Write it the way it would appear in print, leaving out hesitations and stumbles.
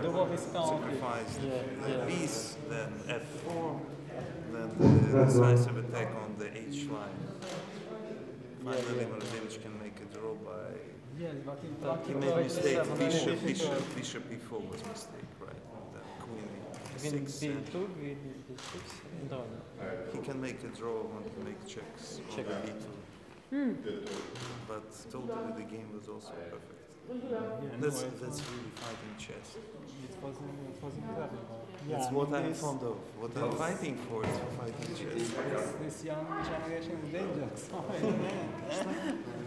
The wolf is gone. Sacrifice Yeah. piece, then f4, then the decisive attack on the h line. Finally, Mrazevich can make a draw by. Yes, but He made a mistake. Bishop e4 was a mistake, right? Then queen Queen e6. b2, queen b6, no. He can make a draw and make checks on Check. the b2. But totally the game was also perfect. That's really fighting chess. It was incredible. That's what I'm fond of. What I'm fighting for is fighting chess. This young generation is dangerous. Oh, man.